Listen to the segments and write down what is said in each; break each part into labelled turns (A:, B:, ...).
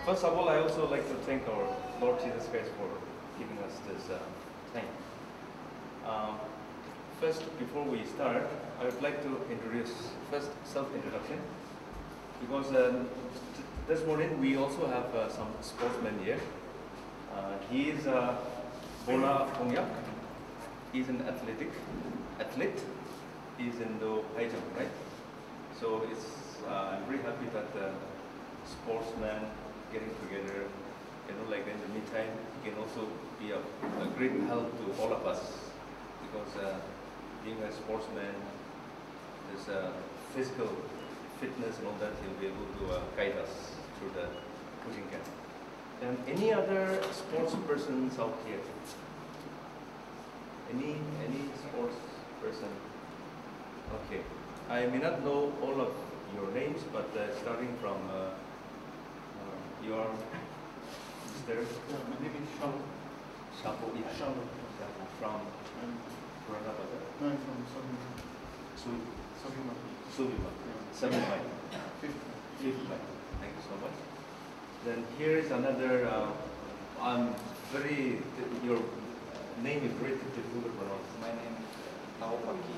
A: First of all, I also like to thank our Lord Jesus Christ for giving us this time. First, before we start, I would like to introduce first self-introduction, because this morning we also have some sportsmen here. He is Bola Ongyak. He's an athlete. He's in the high jump, right? So I'm very happy that sportsmen getting together, like in the meantime, he can also be a great help to all of us, because being a sportsman, there's physical fitness and all that, he'll be able to guide us through the coaching camp. And any other sports persons out here? Any sports person? Okay. I may not know all of your names, but starting from your Mr.
B: My name is Shalu.
A: Shapo.
B: Shalu.
A: From Purana Bazar?
B: No, I'm from Sabima.
A: Subima.
B: Yeah.
A: 7 mile.
B: 5th.
A: 5th mile. Thank you so much. Then here is another, your name is very difficult to pronounce.
C: My name is Tao Paki.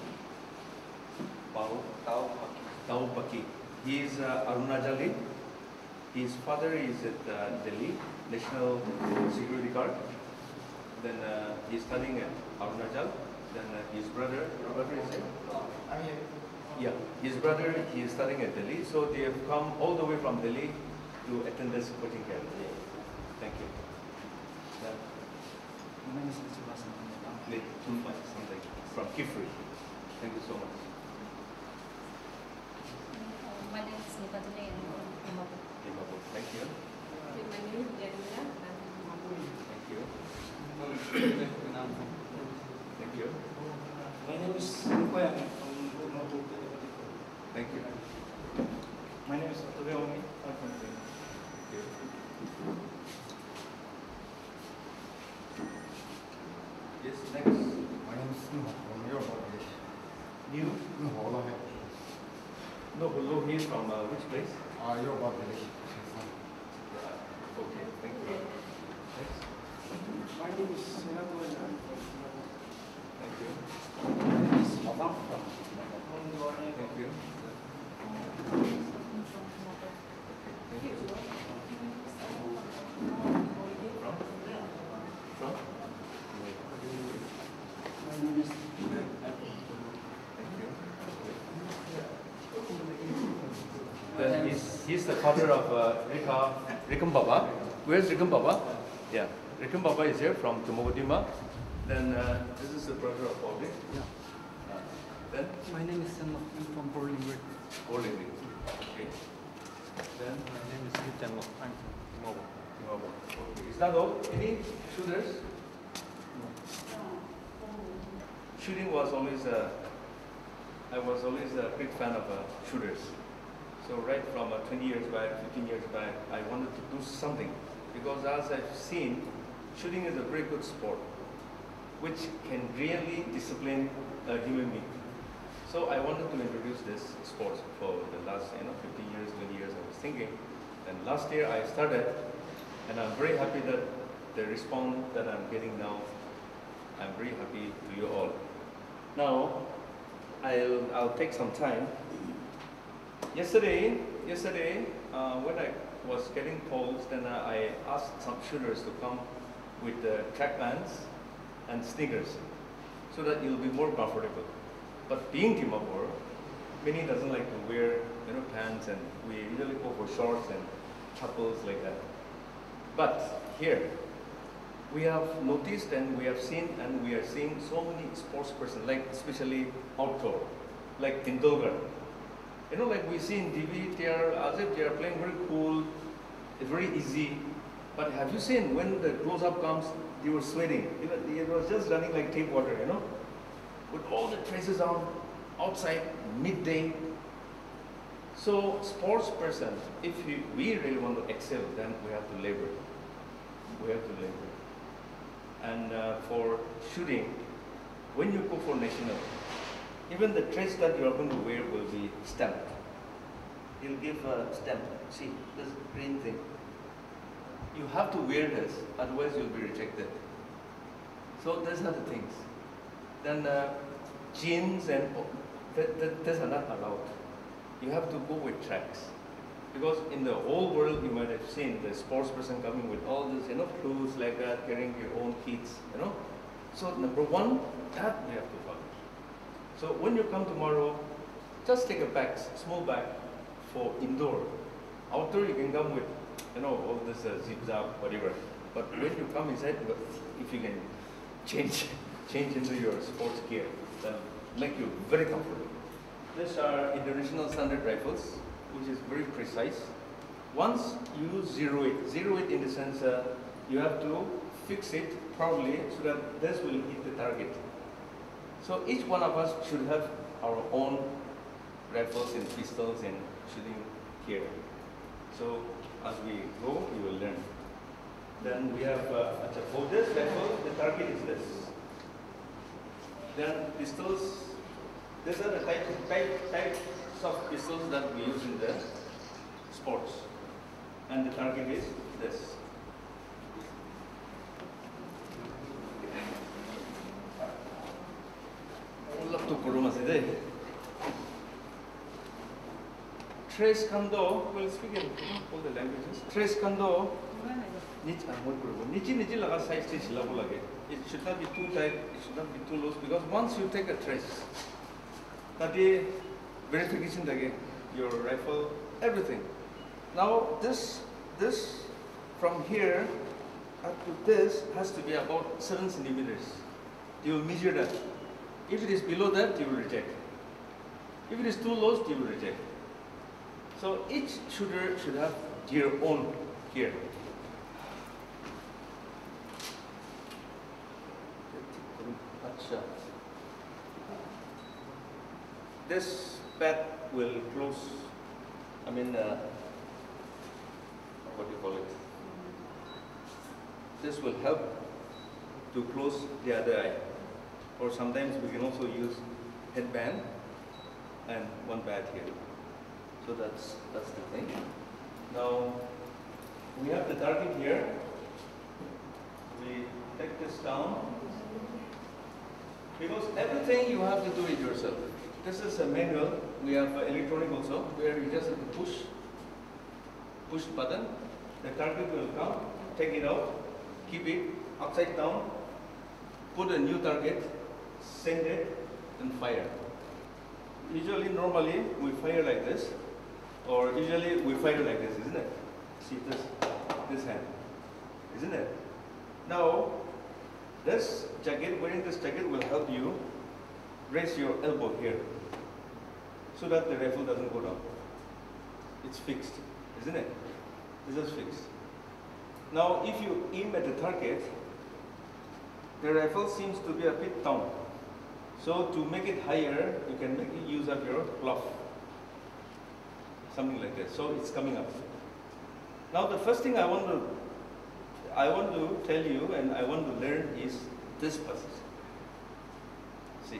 A: Tao Paki. He is Arunachali. His father is at Delhi, National Security Guard. Then he's studying at Arunachal. Then his brother is it?
B: I'm here.
A: Yeah, his brother, he is studying at Delhi. So they have come all the way from Delhi to attend this coaching camp. Thank you. Yeah.
C: My name is Subasan.
A: Something from Kifri. Thank you so much.
D: My name is Nipatane and I'm from Dimapur.
A: Thank you.
D: My name is Janina and I'm from Dimapur.
A: Thank you. Thank you.
B: My name is Koyang from Dimapur.
A: Thank you.
B: My name is Omi. I'm from Dimapur.
A: Thank you. Yes, next.
E: My name is Nuh from Yoruba village.
A: New.
E: Nuh
A: No, hello, he is from which place?
E: Yoruba village.
A: Okay, thank you. Next.
B: My name is Senato and I'm from Dimapur.
A: Thank you.
C: My name is Abang from
A: Thank you. Thank you. From? From?
B: My name is
A: Thank you. Then he's the father of Rikam Baba. Where's Rikam Baba? Yeah, Rikam Baba is here from Tumogodima. Then this is the brother of Audrey.
C: Yeah.
A: Then
C: My name is Senlo. I'm from Borlingwood.
A: Audrey. Okay. Then
C: My name is Lee Chanlo. I'm from Timor.
A: okay. Is that all? Any shooters? Shooting was always I was always a big fan of shooters. So right from 20 years back, 15 years back, I wanted to do something, because as I've seen, shooting is a very good sport, which can really discipline a human being. So I wanted to introduce this sport for the last 15 years, 20 years I was thinking. And last year I started, and I'm very happy that the response that I'm getting now, I'm very happy to you all. Now, I'll take some time. Yesterday, when I was getting calls, then I asked some shooters to come with track pants and sneakers, so that you'll be more comfortable. But being Dimapur, many doesn't like to wear pants, and we usually go for shorts and chappals like that. But here, we have noticed and we have seen and we are seeing so many sports persons, like especially outdoor, like Tendulkar. Like we see in TV, they are as if they are playing very cool, it's very easy. But have you seen when the close-up comes, they were sweating. It was just running like tape water, with all the traces on outside, midday. So sports person, if we really want to excel, then we have to labor. And for shooting, when you go for national, even the dress that you are going to wear will be stamped. He'll give a stamp. See, this green thing. You have to wear this, otherwise you'll be rejected. So those are the things. Then jeans and these are not allowed. You have to go with tracks. Because in the whole world, you might have seen the sports person coming with all this, clothes like that, carrying your own kits, So number one, that we have to follow. So when you come tomorrow, just take a bag, small bag for indoor. Outdoor, you can come with, all this zip-zap, whatever. But when you come inside, if you can change into your sports gear, then make you very comfortable. These are international standard rifles, which is very precise. Once you zero it in the sense you have to fix it properly so that this will hit the target. So each one of us should have our own rifles and pistols and shooting gear. So as we go, we will learn. Then we have for this rifle, the target is this. Then pistols. These are the types of pistols that we use in the sports. And the target is this. Tres kando, we'll speak in all the languages. Tres kando, nichi laga size is level again. It should not be too tight, it should not be too loose, because once you take a trace, that is verification again, your rifle, everything. Now this from here up to this has to be about 7 centimeters. You will measure that. If it is below that, you will reject. If it is too low, you will reject. So each shooter should have their own gear. This pad will close, what do you call it? This will help to close the other eye. Or sometimes we can also use headband and one pad here. So that's the thing. Now we have the target here. We take this down. Because everything you have to do it yourself. This is a manual. We have electronic also, where you just have to push the button. The target will come, take it out, keep it upside down, put a new target, send it, and fire. Usually, normally, we fire like this, or usually we fire like this, isn't it? See this hand, isn't it? Now, this jacket, wearing this jacket will help you raise your elbow here, so that the rifle doesn't go down. It's fixed, isn't it? This is fixed. Now, if you aim at the target, the rifle seems to be a bit down. So to make it higher, you can make it use of your glove. Something like that. So it's coming up. Now the first thing I want to tell you and I want to learn is this position. See.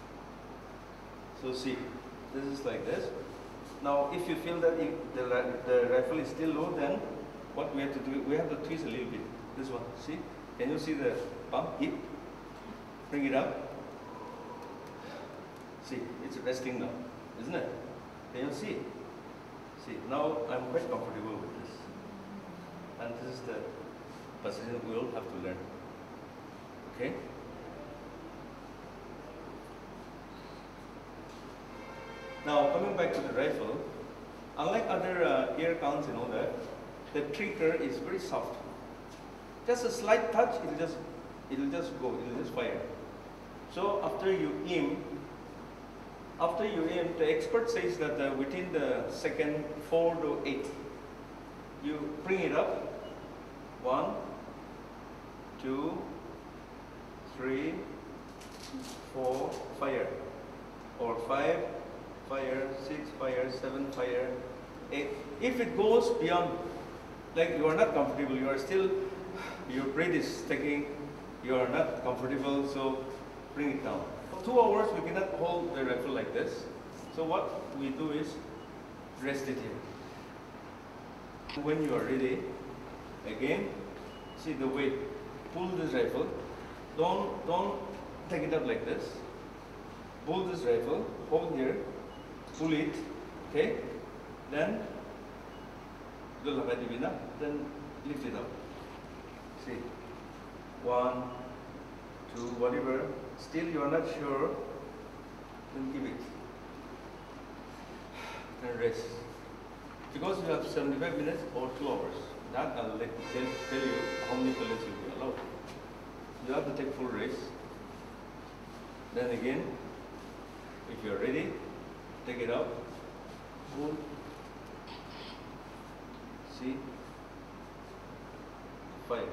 A: So see, this is like this. Now if you feel that the rifle is still low, then what we have to do, we have to twist a little bit. This one, see? Can you see the pump, hip? Bring it up. See, it's resting now, isn't it? Can you see? See, now I'm quite comfortable with this. And this is the position we all have to learn. Okay? Now, coming back to the rifle, unlike other air guns and all that, the trigger is very soft. Just a slight touch, it'll just go, it'll just fire. So after you aim, the expert says that within the second 4 to 8, you bring it up. 1, 2, 3, 4, fire. Or 5, fire, 6, fire, 7, fire, 8. If it goes beyond, like you are not comfortable, you are still, your breath is taking, you are not comfortable, so bring it down. For 2 hours, we cannot hold the rifle like this. So what we do is rest it here. When you are ready, Again, see the weight. Pull this rifle. Don't take it up like this. Pull this rifle. Hold here. Pull it. Okay. Then then lift it up. See. 1, 2, whatever. Still you are not sure. Then give it. Then rest. Because you have 75 minutes or 2 hours. That I'll tell you how many pellets will be allowed. You have to take full rest. Then again, if you are ready, take it out. Pull. See. Fire.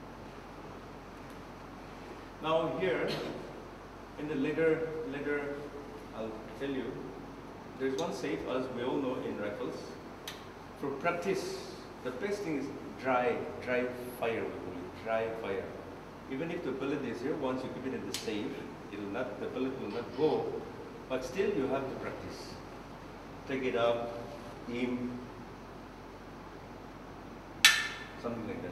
A: Now here, in the later I'll tell you, there's one safe, as we all know in rifles. For practice, the best thing is dry fire, we call it, dry fire. Even if the bullet is here, once you keep it in the safe, the bullet will not go, but still you have to practice. Take it up, aim, something like that.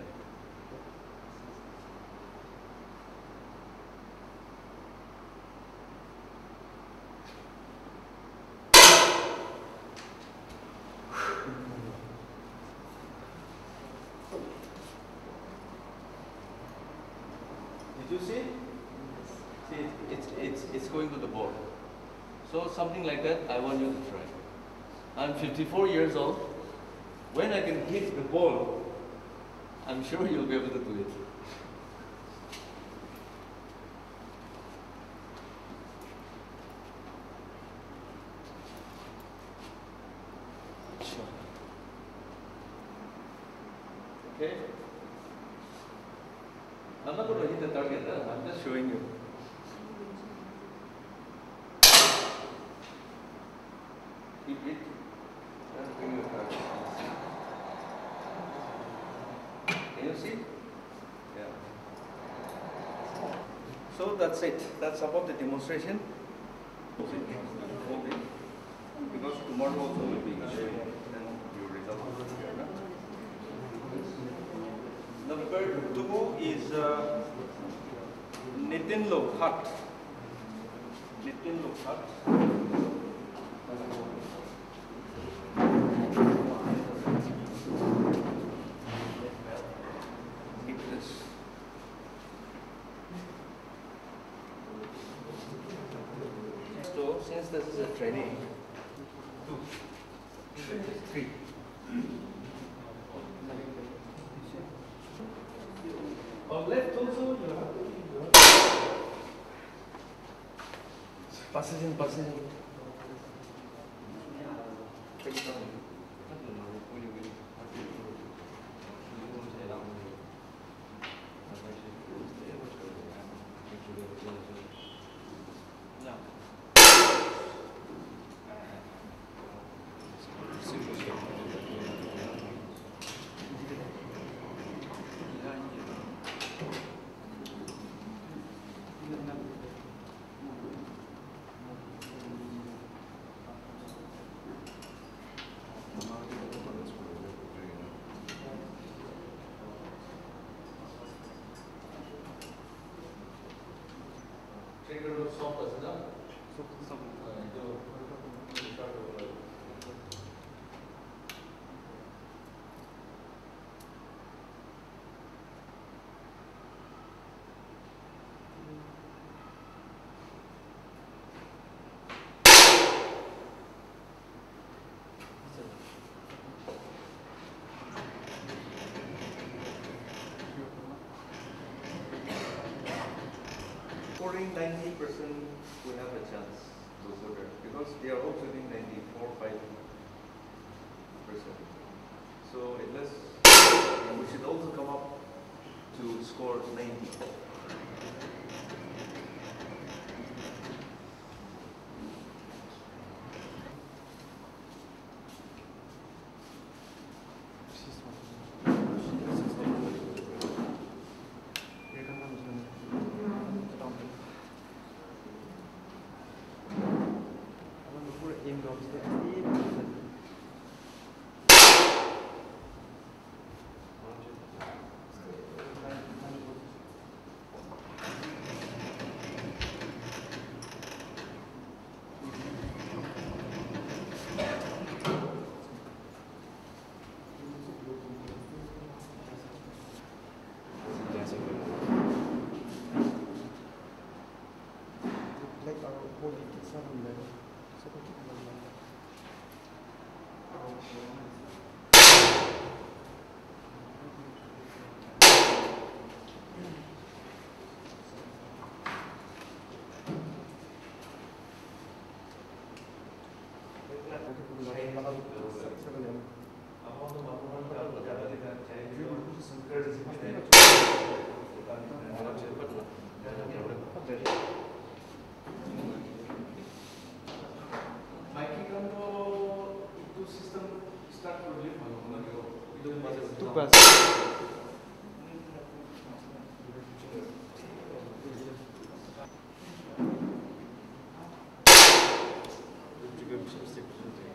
A: Did you see? See, it's going to the ball. So something like that, I want you to try. I'm 54 years old. When I can hit the ball, I'm sure you'll be able to do it. Okay? I'm not going to hit the target, I'm just showing you. Keep it and bring your target. Can you see? Yeah. So that's it. That's about the demonstration. Hold it. Because tomorrow also will be showing your result. Number 2 is Nitin Lokhat. Nitin Lokhat. So since this is a training, 2, 3. On left also you have to passes in. Take it down. Trigger will stop us, no? Scoring 90%, we have a chance to go there because they are all shooting 94, 5%. So unless we should also come up to score 90. itu sistem start relief itu
C: Tugas.
A: juga bisa seperti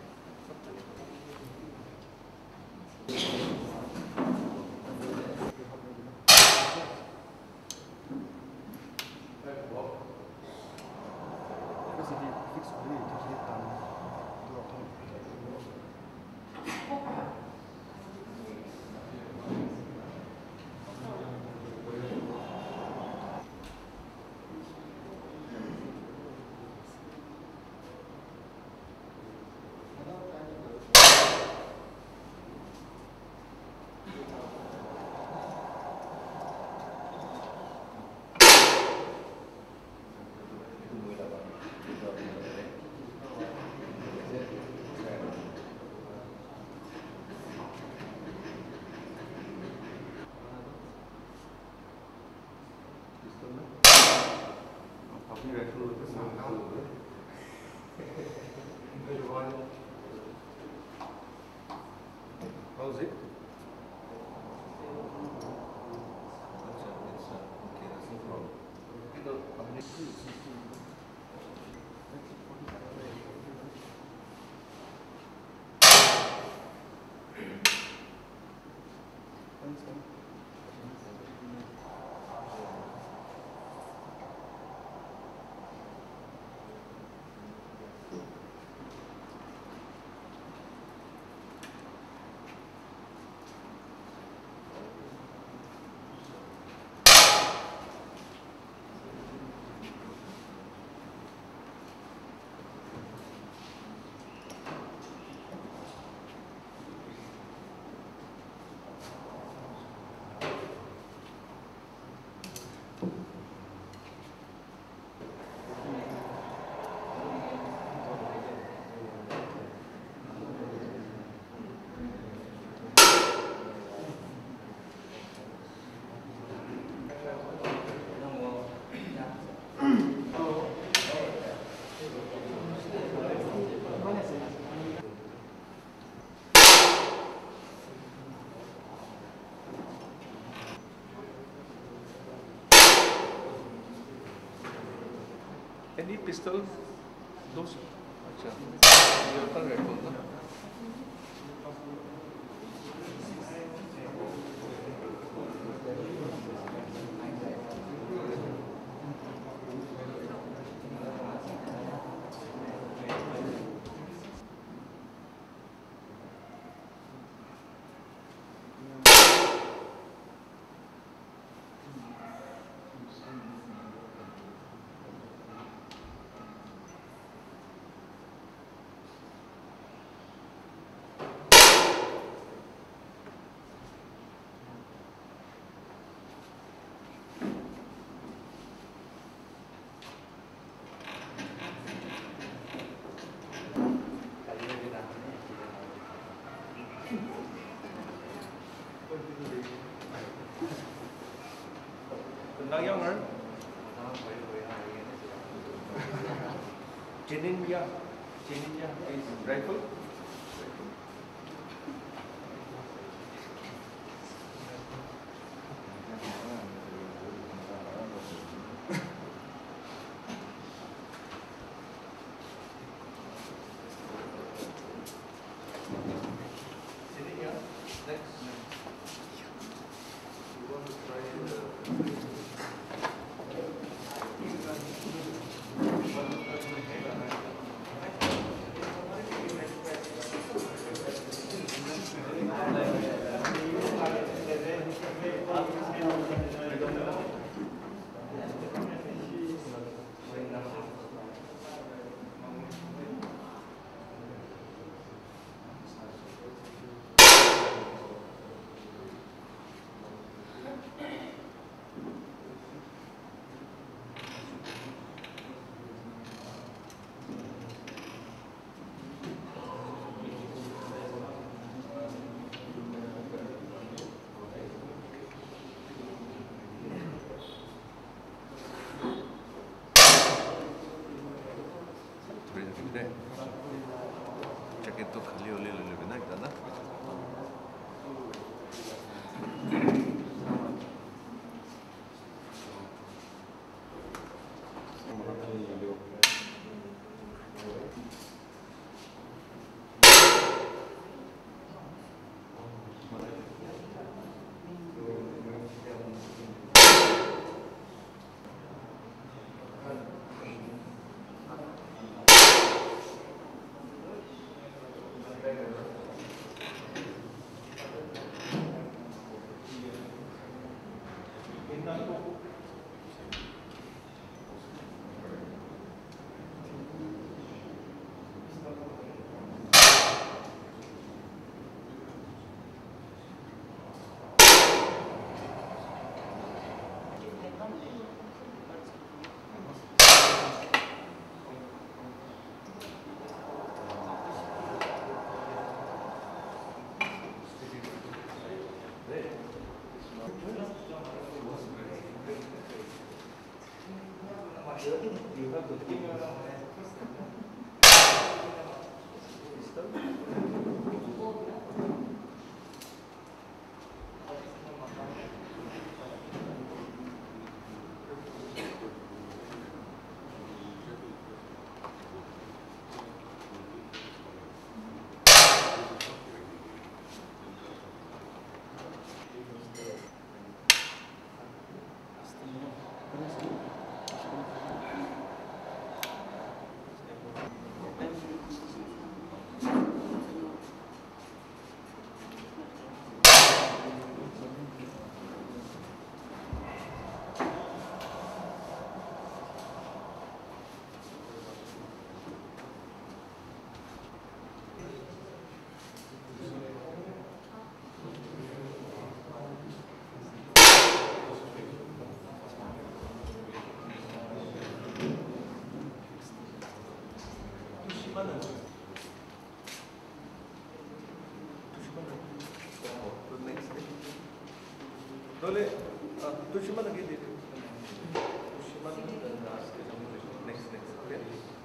B: Kasi di fix ulit, kasi tama.
E: How's it?
A: Any pistol? Those? अच्छा. ये होता है rifle ना? Nagyanger? Jininja. Jininja is rifle. Jininja. Next. You want to try the Dole, Tushima lagi di Tushima next. Okay.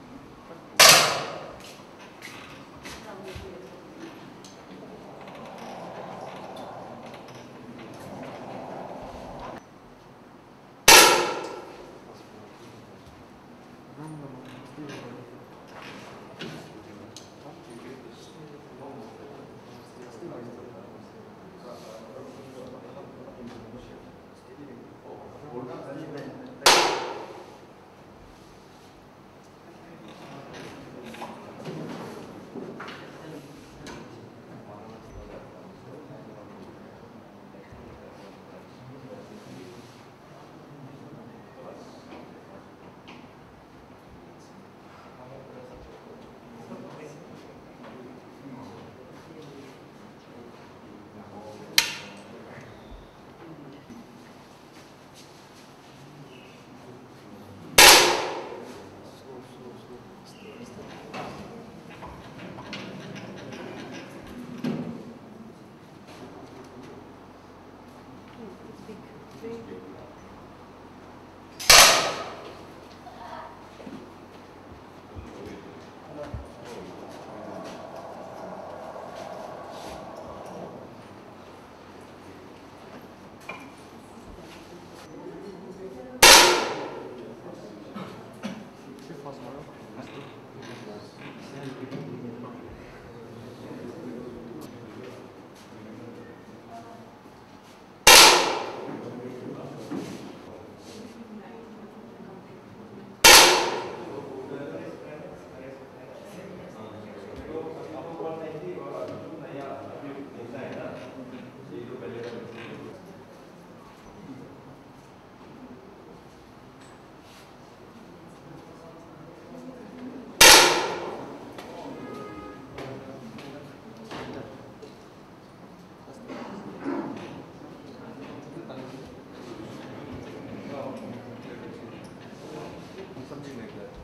A: Something like that.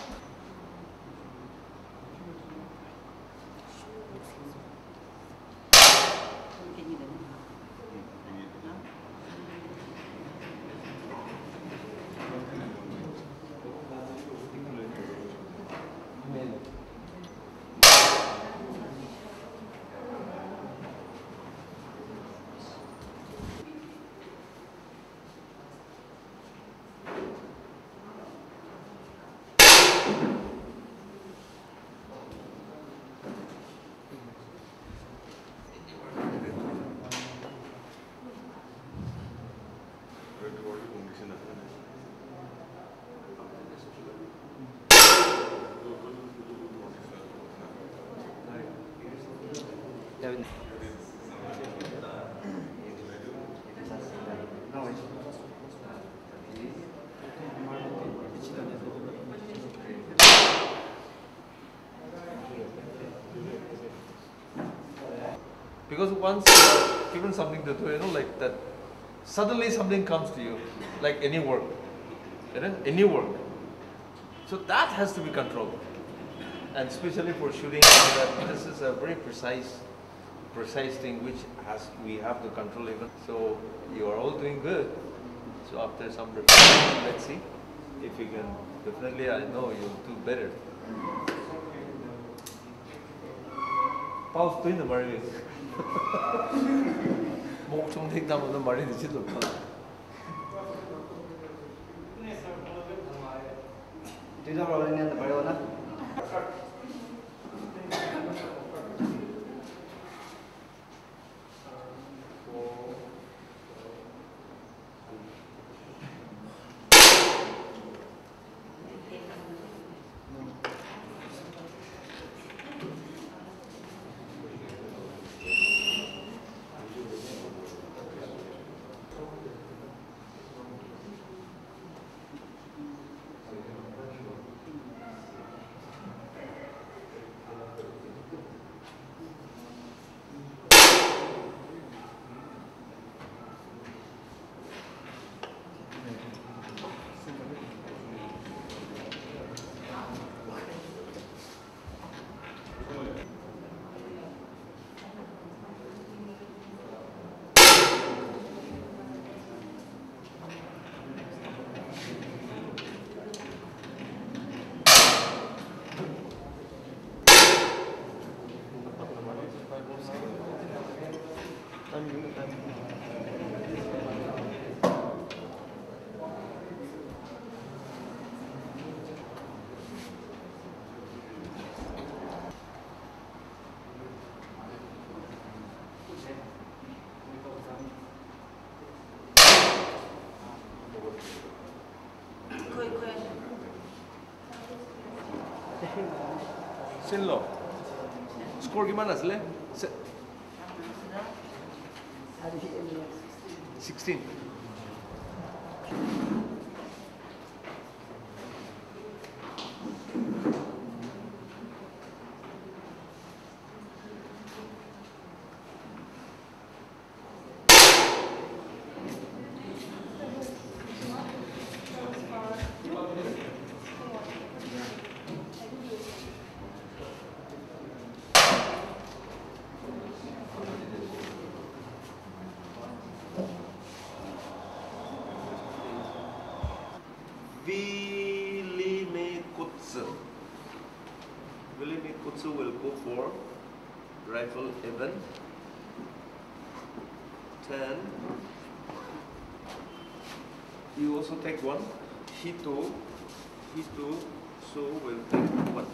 A: Because once you are given something to do, like that, suddenly something comes to you, like any work, any work. So that has to be controlled, and especially for shooting, that this is a very precise thing which we have to control even. So you are all doing good. So after some reflection, let's see if we can Definitely, I know you'll do better. Paus tuin na mari. Mok chung thik dam na mari ni chit lopha.
C: Dito ko rin yan na pareho na.
A: Sinlo. Score gimana sile? 16. Willie Kutsu will go for rifle event 10. You also take one. Hito, so will take one.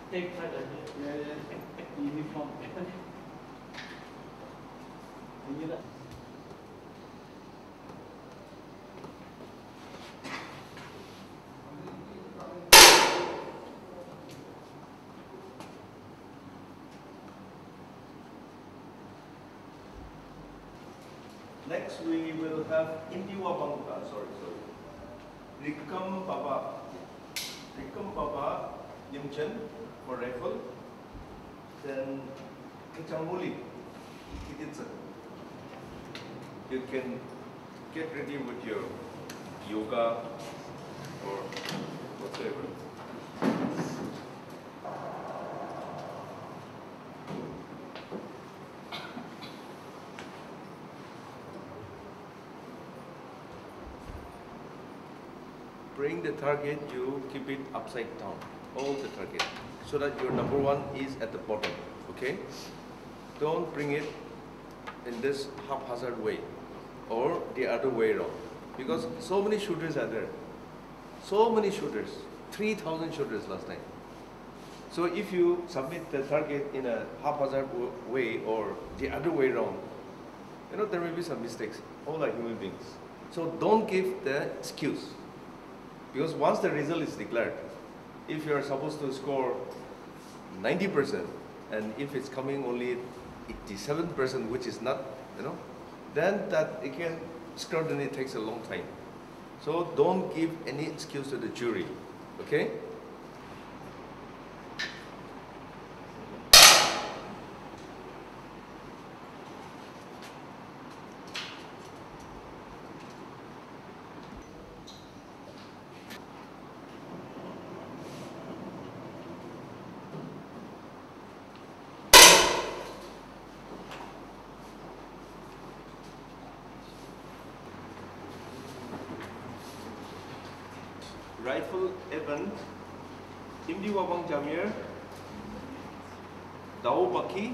B: Yeah, uniform.
A: Next, we will have Indiwabang, Rikam Baba. Rikam Baba Yimchen for rifle. Then Kichamuli, Kititsa. You can get ready with your yoga or whatever. Bring the target, you keep it upside down, hold the target, so that your number one is at the bottom, okay? Don't bring it in this haphazard way, or the other way around, because so many shooters are there. So many shooters, 3,000 shooters last time. So if you submit the target in a haphazard way, or the other way around, you know, there may be some mistakes, all are human beings. So don't give the excuse. Because once the result is declared, if you are supposed to score 90%, and if it's coming only 87%, which is not, you know, then that again, scrutiny takes a long time. So don't give any excuse to the jury, okay? Rifle Evan, Imdiwabang Jamir, Dao Baki,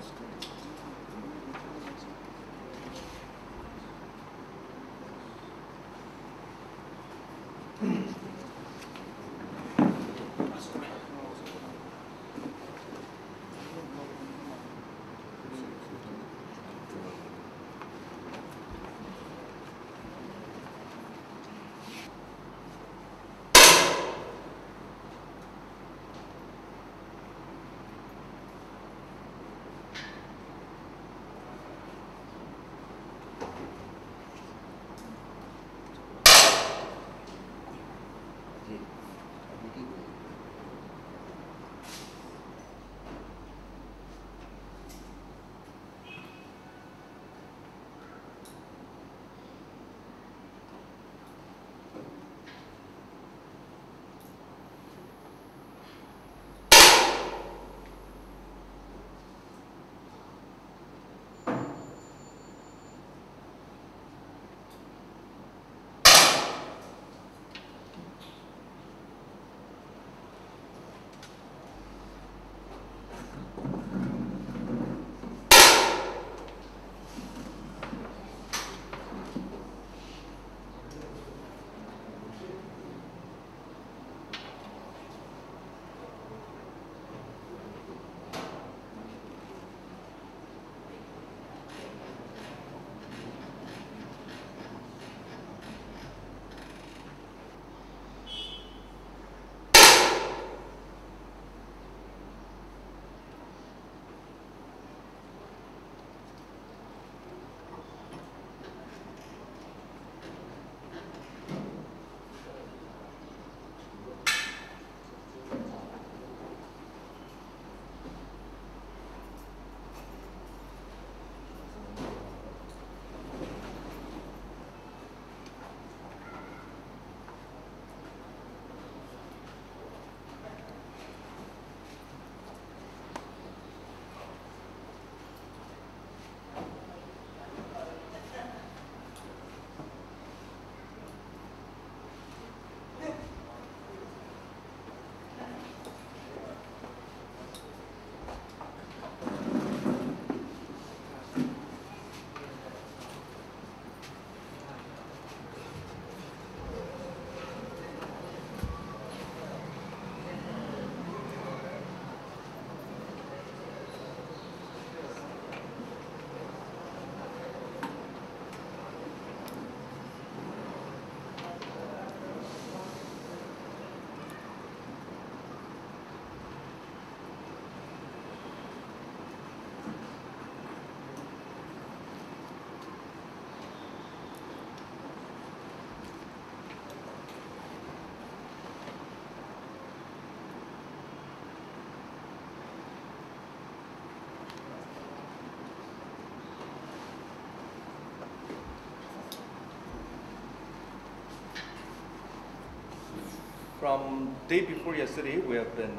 A: From day before yesterday, we have been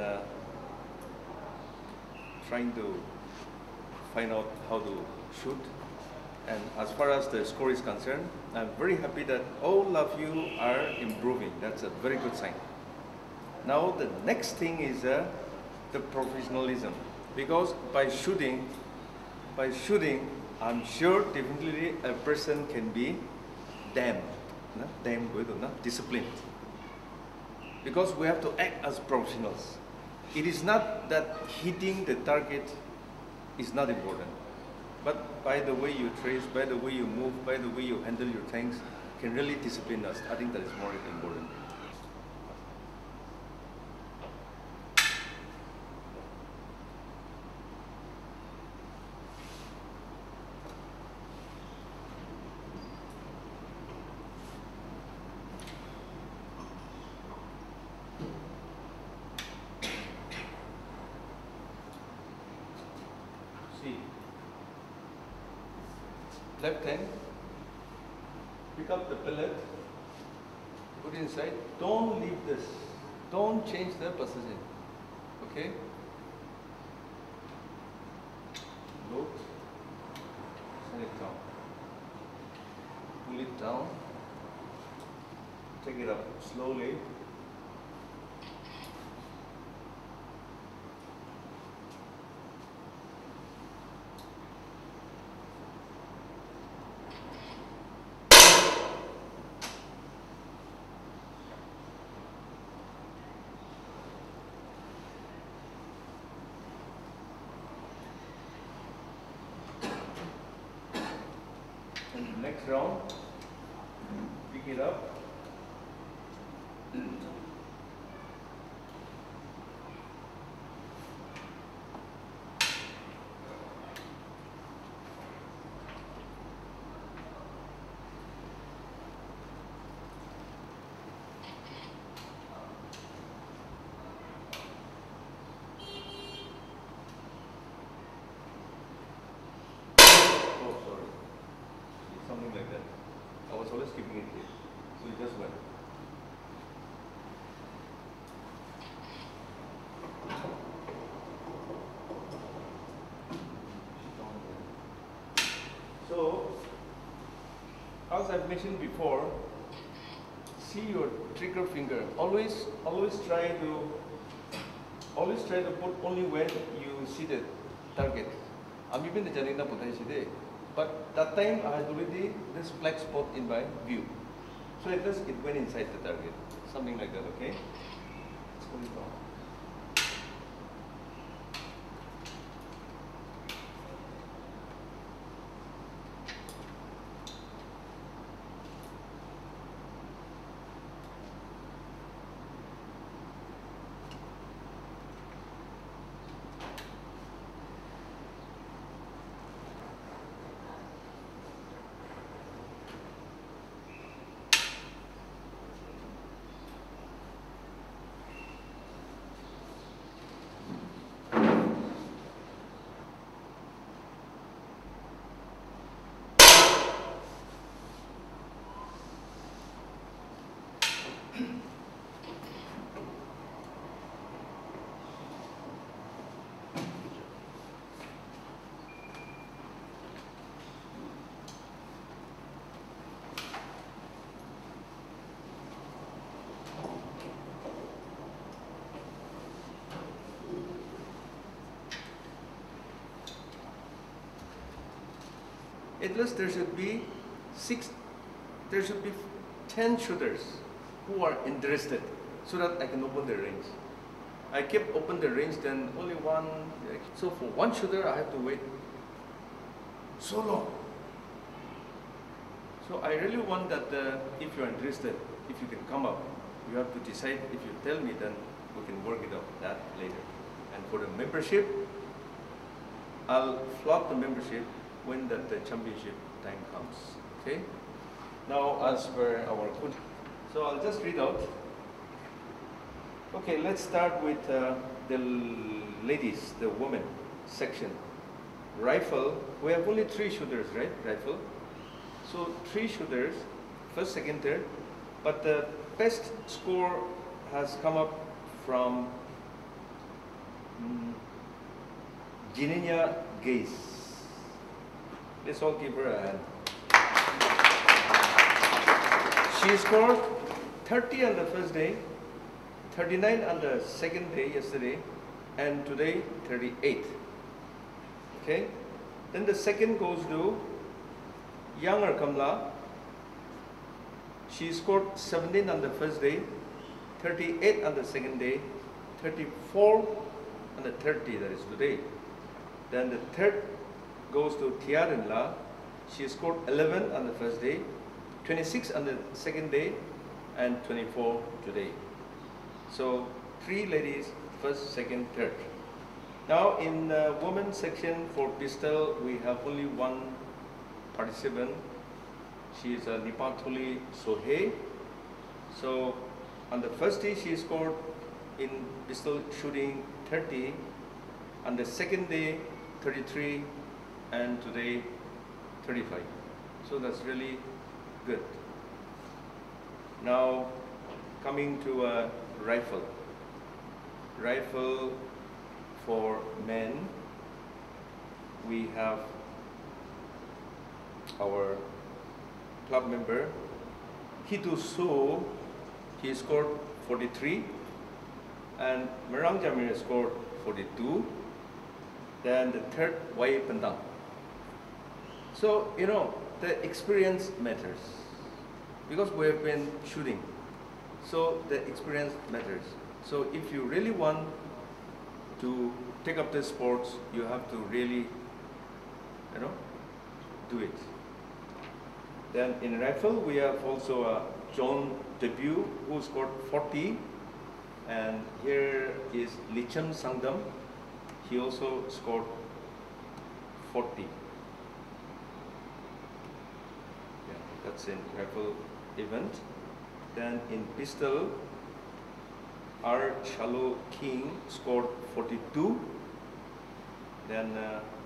A: trying to find out how to shoot. And as far as the score is concerned, I'm very happy that all of you are improving. That's a very good sign. Now the next thing is the professionalism. Because by shooting, I'm sure definitely a person can be damned with disciplined. Because we have to act as professionals. It is not that hitting the target is not important, but by the way you trace, by the way you move, by the way you handle your things, can really discipline us. I think that is more important. See, left hand, pick up the pellet, put inside, don't leave this, don't change the position, okay? Load, send it down, pull it down, take it up slowly. next round, pick it up. Oh, sorry. Something like that. I was always keeping it here. So it just went. So, as I've mentioned before, see your trigger finger. Always try to put only when you see the target. I'm even the Janina potential, but that time I had already this black spot in my view. So at least it went inside the target. Something like that, okay? Let's put it down. At least there should be 10 shooters who are interested so that I can open the range. I kept open the range, then only one. So for one shooter, I have to wait so long. So I really want that if you're interested, if you can come up, you have to decide. If you tell me, then we can work it out that later. And for the membership, I'll float the membership when the championship time comes. Okay? Now, as per our code, so I'll just read out. Okay, let's start with the ladies, the women section. Rifle, we have only 3 shooters, right? Rifle. So 3 shooters, first, second, third. But the best score has come up from Jininya Gaze. Let's all give her a hand. She scored 30 on the first day, 39 on the second day yesterday, and today 38. Okay? Then the second goes to Younger Kamla. She scored 17 on the first day, 38 on the second day, 34 on the third day, that is today. Then the third goes to Tiarenla. She scored 11 on the first day, 26 on the second day, and 24 today. So 3 ladies, first, second, third. Now in the women's section for pistol, we have only 1 participant. She is Nipatuli Sohei. So on the first day she scored in pistol shooting 30, on the second day 33, and today 35. So that's really good. Now coming to a rifle. Rifle for men, we have our club member Hitu Su. He scored 43, and Merang Jamir scored 42. Then the third, Wai Pendang. So, you know, the experience matters because we have been shooting. So the experience matters. So if you really want to take up this sports, you have to really, you know, do it. Then in rifle, we have also John Debut, who scored 40. And here is Licham Sangdam. He also scored 40. Yeah, that's in rifle event. Then in pistol, R. Chalo King scored 42. Then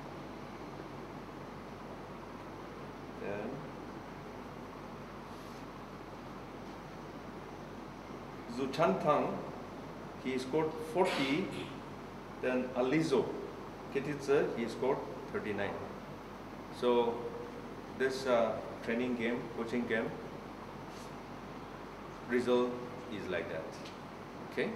A: Zhu Chantang, he scored 40. Then Alizo Kititsa, he scored 39. So this training game, coaching game, result is like that. Okay.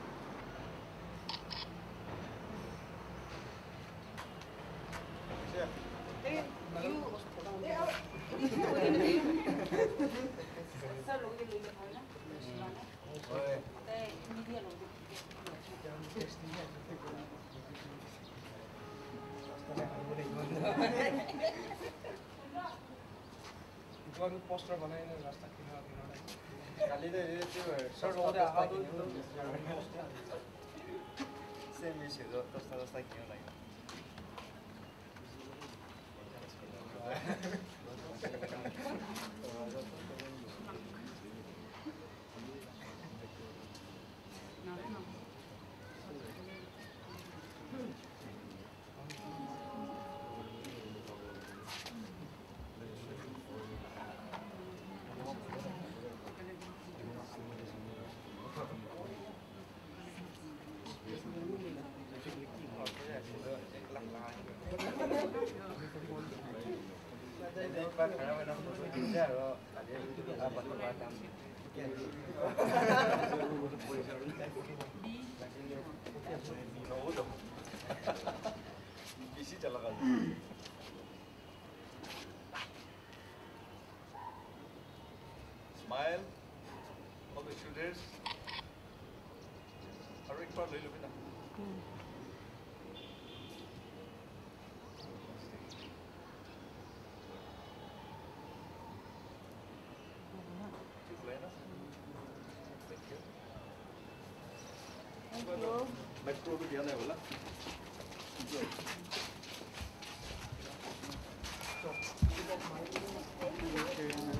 B: Poster बनाएन रास्ता किनारा
C: काली त यो त्यो
B: sir रोडे आउँदो
C: same issue कस्ता कस्ता किन लाग्यो
A: Smile, all the shooters. Hurry, quickly, look at that. Metro भी दिया नहीं बोला